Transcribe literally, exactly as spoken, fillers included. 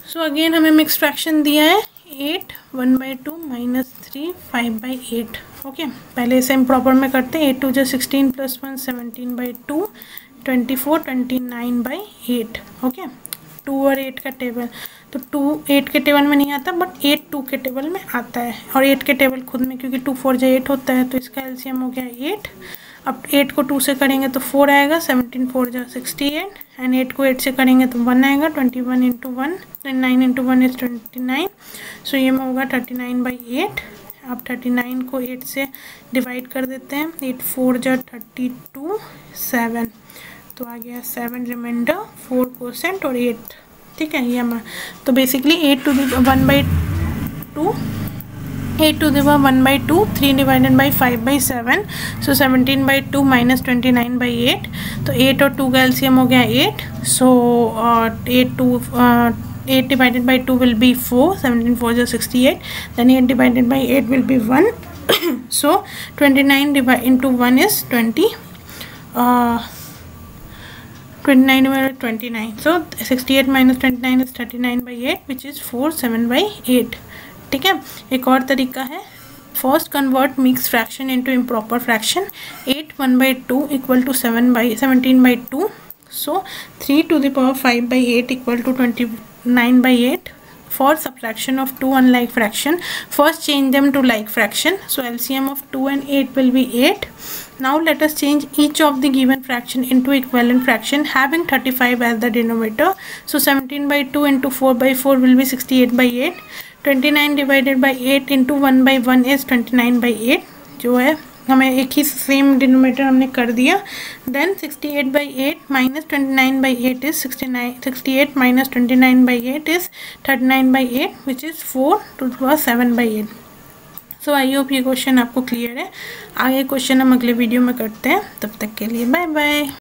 सो again हमें mix fraction दिया है eight one by two minus three five by eight. Okay, पहले इसे इम्प्रॉपर में करते हैं। एट टू जो sixteen plus one seventeen by two twenty four twenty nine by eight. Okay, two और एट का टेबल, तो टू एट के टेबल में नहीं आता बट एट टू के टेबल में आता है, और एट के टेबल खुद में क्योंकि टू फोर जो एट होता है तो इसका एलसीएम हो गया एट। अब एट को टू से करेंगे तो फोर आएगा, सेवनटीन फोर जो सिक्सटी एट, एंड एट को एट से करेंगे तो वन आएगा, twenty one into one, nine into one is twenty nine. So ये में होगा थर्टी नाइन बाई एट। अब थर्टी नाइन को एट से डिवाइड कर देते हैं, एट फोर जो थर्टी टू, सेवन, तो आ गया सेवन रिमाइंडर, फोर परसेंट और एट। ठीक है, ये हमारा तो basically eight two the one by two eight two the power one by two, three divided by five by seven, so seventeen by two minus twenty nine by eight, तो eight और two का LCM हो गया eight. So eight two eight divided by two will be four, seventeen four जो sixty eight, then eight divided by eight will be one. So twenty nine divide into one is twenty, twenty nine divided twenty nine, so sixty eight minus twenty nine is thirty nine by eight which is four seven by eight. ठीक है, एक और तरीका है, first convert mix fraction into improper fraction. Eight one by two equal to seven by seventeen by two, so three to the power five by eight equal to twenty nine by eight. For subtraction of two unlike fraction, first change them to like fraction, so L C M of two and eight will be eight. Now let us change each of the given fraction into equivalent fraction having thirty-five as the denominator. So seventeen by two into four by four will be sixty-eight by eight. twenty-nine divided by eight into one by one is twenty-nine by eight, जो है हमें एक ही same denominator हमने कर दिया। Then sixty eight by eight minus twenty nine by eight is sixty nine, sixty eight minus twenty nine by eight is thirty nine by eight which is four to the power seven by eight. So I hope ये question आपको clear है। आगे question हम अगले video में करते हैं, तब तक के लिए बाय बाय।